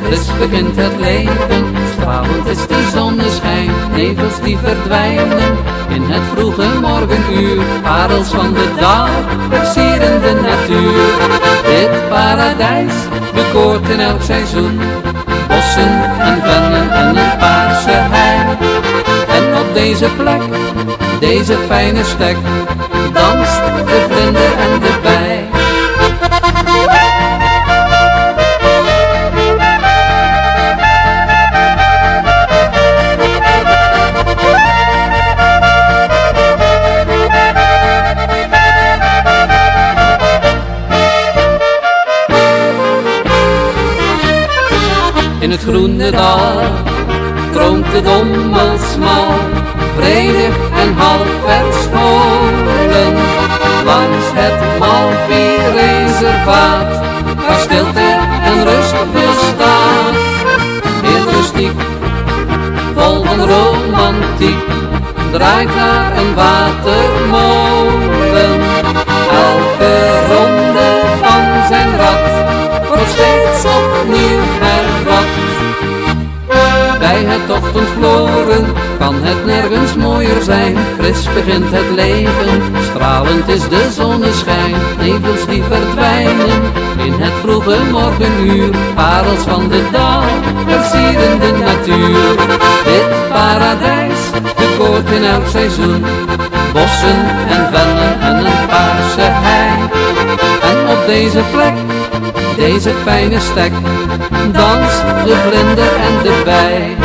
fris begint het leven, stralend is de zonneschijn, nevels die verdwijnen in het vroege morgenuur. Parels van de dag versieren de natuur. Dit paradijs bekoort in elk seizoen bossen en vennen en een paarse hei. En op deze plek, deze fijne stek, danst de vlinder en de bij. In het groene dal stroomt de Dommel smal, vredig en half verscholen. Langs het Malpi-reservaat, waar stilte en rust bestaat. Heel rustiek, vol van romantiek, draait daar een watermolen. Elke ronde van zijn rad wordt steeds opnieuw hervat. Bij het ochtendgloren kan het nergens mooier zijn. Fris begint het leven, stralend is de zonneschijn. Nevels die verdwijnen in het vroege morgenuur. Parels van de dag versieren de natuur. Dit paradijs bekoort in elk seizoen bossen en vennen en een paarse hei. En op deze plek, deze fijne stek, danst de vlinder en de bij.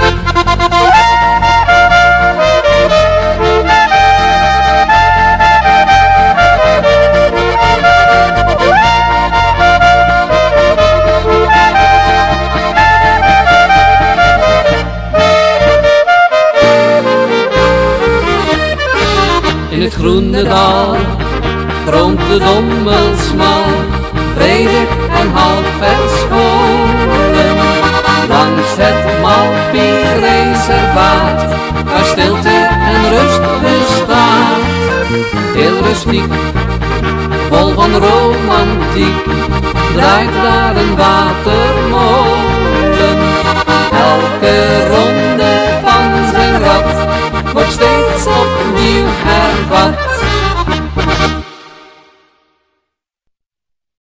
In het groene dal stroomt de Dommel smal, vredig en half verscholen. Langs het Malpi-reservaat, waar stilte en rust bestaat. Heel rustiek, vol van romantiek, draait daar een watermolen. Elke ronde van zijn rad wordt steeds opnieuw hervat.